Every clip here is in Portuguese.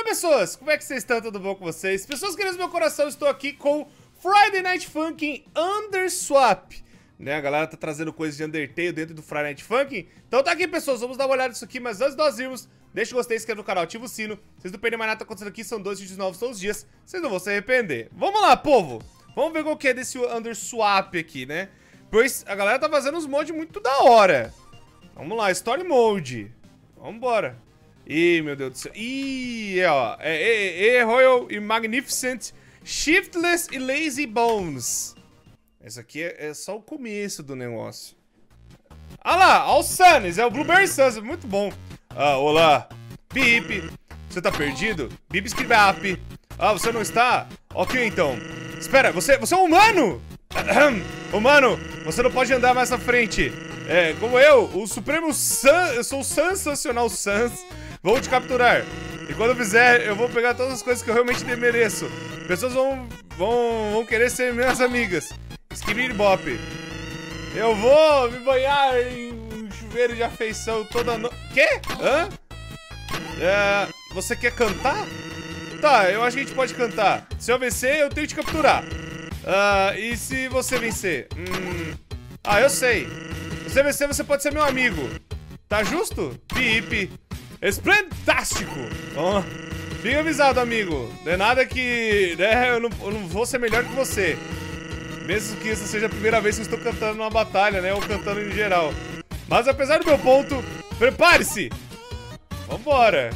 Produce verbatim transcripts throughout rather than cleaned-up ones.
pessoas, como é que vocês estão? Tudo bom com vocês? Pessoas queridas do meu coração, estou aqui com Friday Night Funkin' Underswap, né? A galera tá trazendo coisas de Undertale dentro do Friday Night Funkin'. Então tá aqui, pessoas, vamos dar uma olhada nisso aqui. Mas antes de nós irmos, deixa o gostei, se inscreva no canal, ativa o sino. Vocês não perdem mais nada que tá acontecendo aqui, são dois vídeos novos todos os dias. Vocês não vão se arrepender. Vamos lá, povo. Vamos ver qual que é desse Underswap aqui, né? Pois a galera tá fazendo uns mods muito da hora. Vamos lá, Story Mode. Vambora. Ih, meu Deus do céu. Ih, ó. É, é, é Royal e Magnificent, Shiftless e Lazy Bones. Esse aqui é, é só o começo do negócio. Ah lá, All Suns, é o Blueberry Suns, muito bom. Ah, olá. Bip. Você tá perdido? Bip Skibap. Ah, você não está? Ok, então. Espera, você, você é um humano? Humano, você não pode andar mais à frente. É, como eu, o Supremo Sans, eu sou o Sensacional Sans. Vou te capturar. E quando eu fizer, eu vou pegar todas as coisas que eu realmente mereço. Pessoas vão, vão, vão querer ser minhas amigas. Skibidi Bop. Eu vou me banhar em um chuveiro de afeição toda noite. Quê? Hã? É, você quer cantar? Tá, eu acho que a gente pode cantar. Se eu vencer, eu tenho que te capturar. Ah, e se você vencer? Hum... Ah, eu sei. Se você vencer, você pode ser meu amigo. Tá justo? Pip. Esplentástico! Oh, fica avisado, amigo. Não é nada que... né, eu, não, eu não vou ser melhor que você. Mesmo que essa seja a primeira vez que eu estou cantando numa batalha, né? Ou cantando em geral. Mas apesar do meu ponto, prepare-se! Vambora!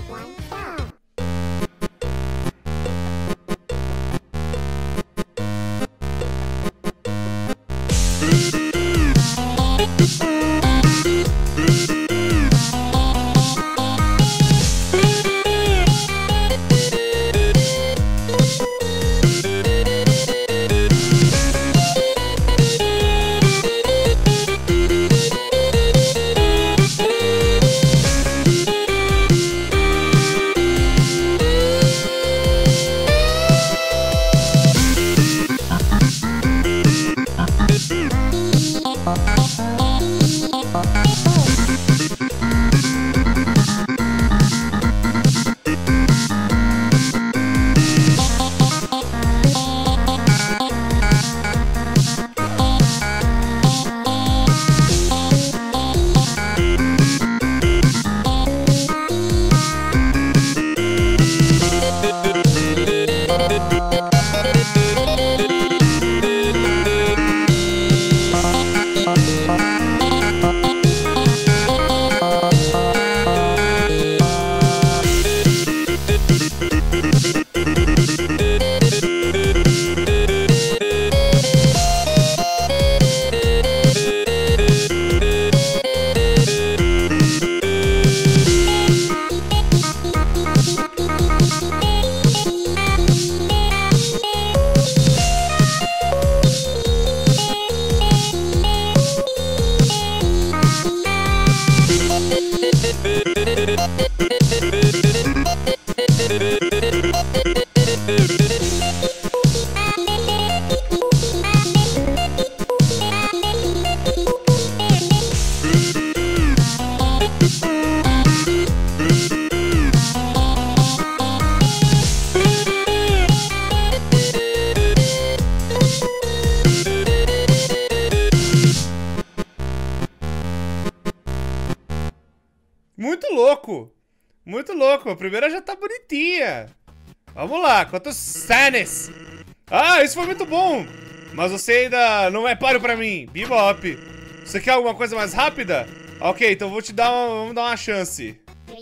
Muito louco. Muito louco. A primeira já tá bonitinha. Vamos lá. Quantos sanes? Ah, isso foi muito bom. Mas você ainda não é páreo pra mim. Bebop. Você quer alguma coisa mais rápida? Ok, então vou te dar uma, vamos dar uma chance.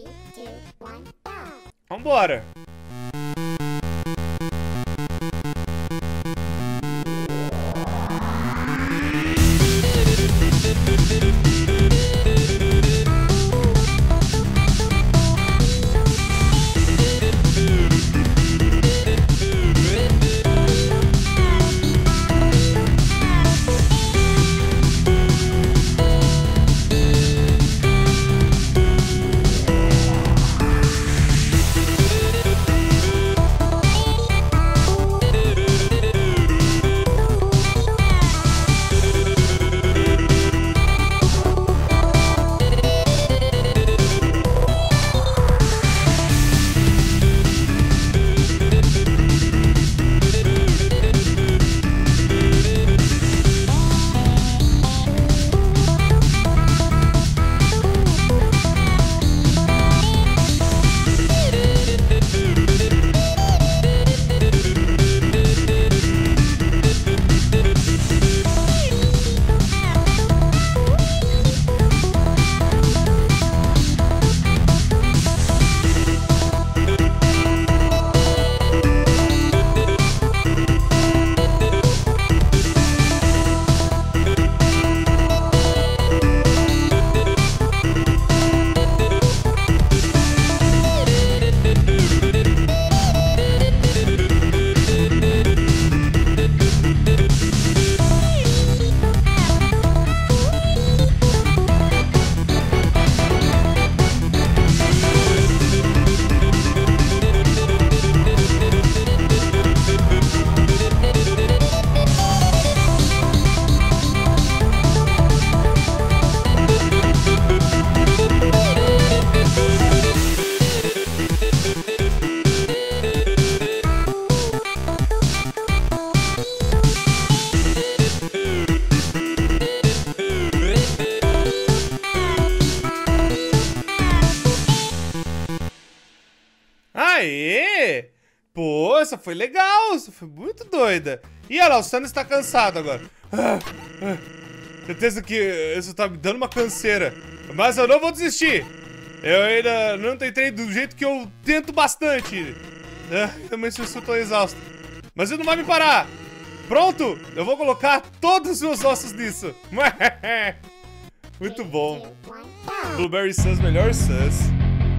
Vambora. Aê! Pô, essa foi legal, essa foi muito doida. E olha lá, o Sans está cansado agora. Ah, ah, certeza que isso tá me dando uma canseira. Mas eu não vou desistir. Eu ainda não tentei do jeito que eu tento bastante. Ah, também sou tão exausto. Mas ele não vai me parar. Pronto, eu vou colocar todos os meus ossos nisso. Muito bom. Blueberry Sans, melhor Sans.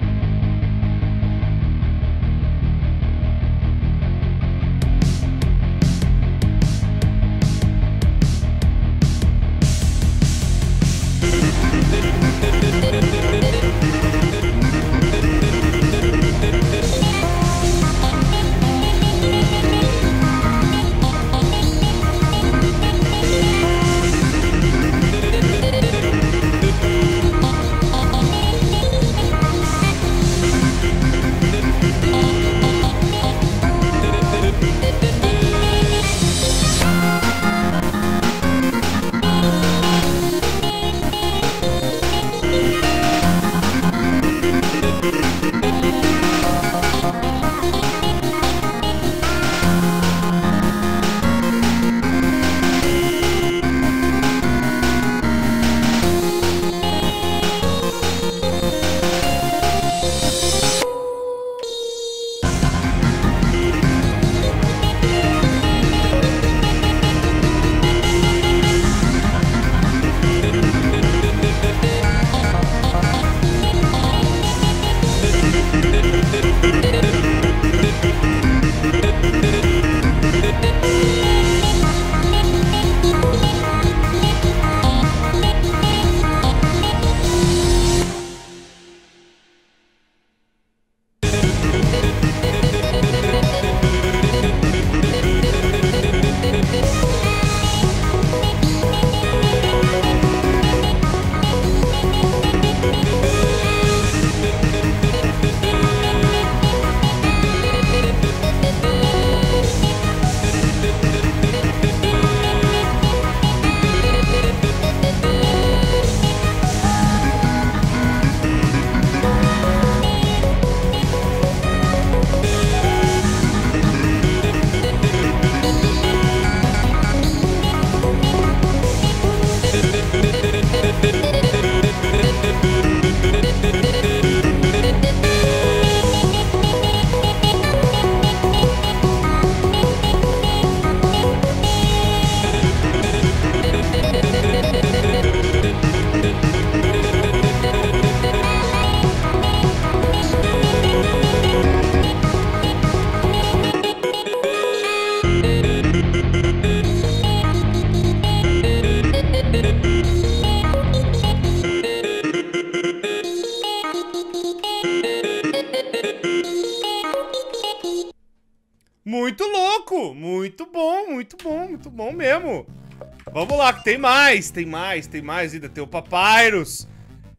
Muito louco! Muito bom, muito bom, muito bom mesmo. Vamos lá, que tem mais, tem mais, tem mais ainda. Tem o Papyrus.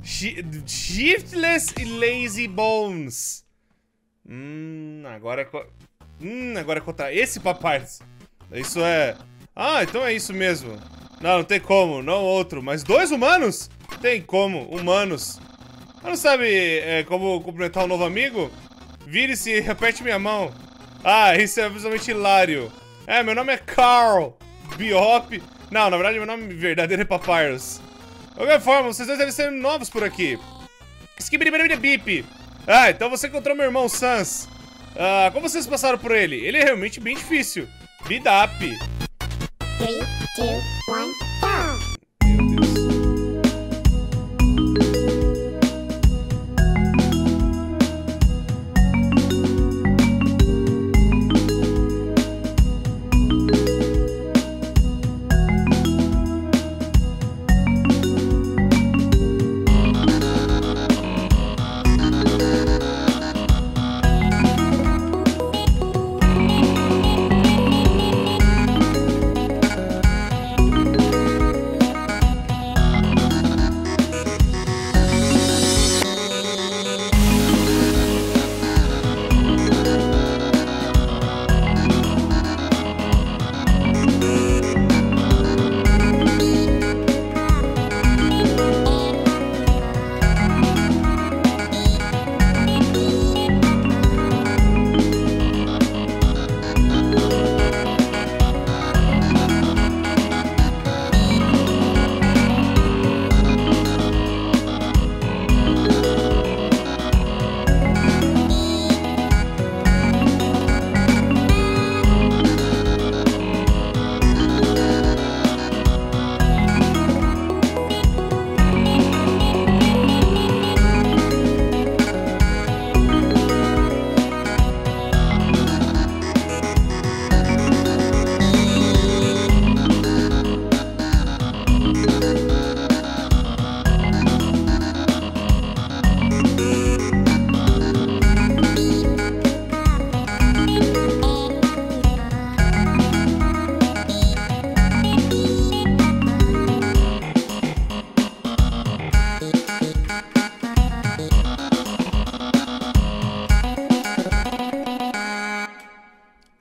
Shiftless e Lazy Bones. Hum, agora é... Co... Hum, agora é contra esse Papyrus. Isso é... Ah, então é isso mesmo. Não, não tem como, não outro. Mas dois humanos? Tem como, humanos. Não sabe é, como cumprimentar um novo amigo? Vire-se e aperte minha mão. Ah, isso é visualmente hilário. É, meu nome é Carl Biop. Não, na verdade meu nome verdadeiro é Papyrus. De qualquer forma, vocês dois devem ser novos por aqui. Skibidi-bidi-bip. Ah, então você encontrou meu irmão Sans. Ah, como vocês passaram por ele? Ele é realmente bem difícil. Bidap. three, two, one, go! Meu Deus.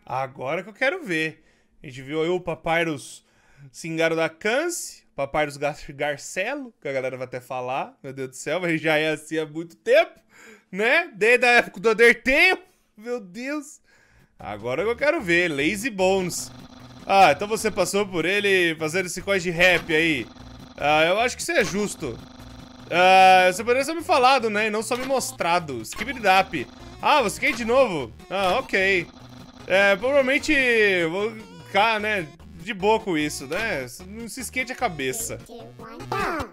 Agora que eu quero ver. A gente viu aí o Papyrus Cingaro da Cance, Papyrus Gar Garcelo, que a galera vai até falar. Meu Deus do céu, mas já é assim há muito tempo, né? Desde a época do Undertale. Meu Deus. Agora que eu quero ver. Lazy Bones. Ah, então você passou por ele fazendo esse coisa de rap aí. Ah, eu acho que isso é justo. Ah, você poderia ter me falado, né? E não só me mostrado. Skibidap. Ah, você quer ir de novo? Ah, ok. É, provavelmente vou ficar, né, de boa com isso, né? Não se esquente a cabeça. Three, two, one, go!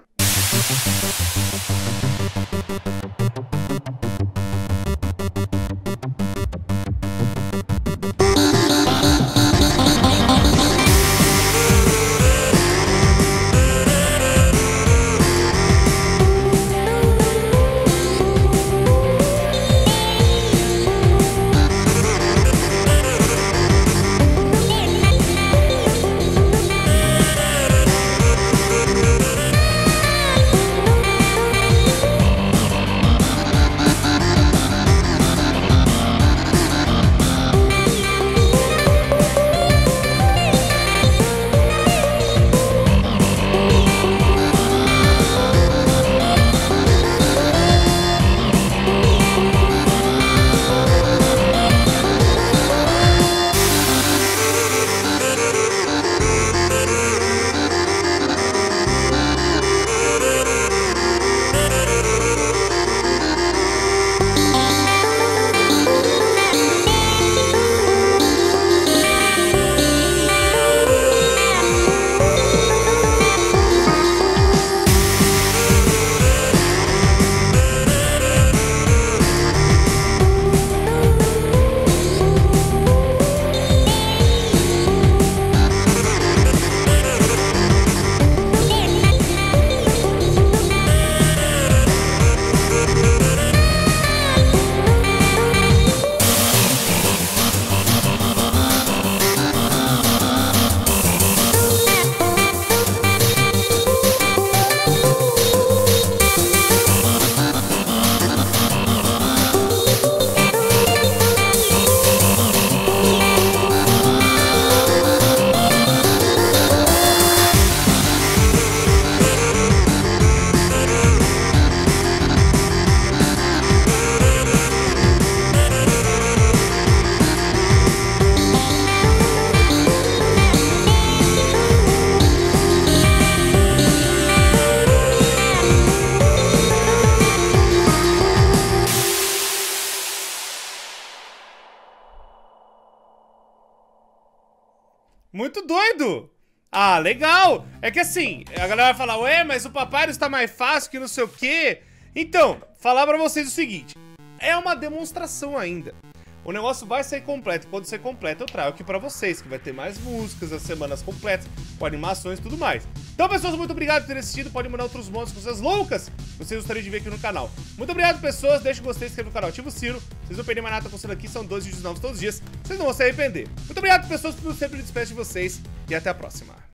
Muito doido! Ah, legal! É que assim, a galera vai falar, ué, mas o Papyrus tá mais fácil que não sei o quê. Então, falar pra vocês o seguinte, é uma demonstração ainda. O negócio vai sair completo, quando ser completo eu trago aqui pra vocês, que vai ter mais músicas, as semanas completas, com animações e tudo mais. Então, pessoas, muito obrigado por terem assistido, pode mandar outros monstros, coisas loucas que vocês gostariam de ver aqui no canal. Muito obrigado, pessoas, deixa o gostei, se inscreva no canal, ativa o sino, vocês não perderem mais nada acontecendo aqui, são doze vídeos novos todos os dias, vocês não vão se arrepender. Muito obrigado, pessoas, por sempre me despeço de vocês e até a próxima.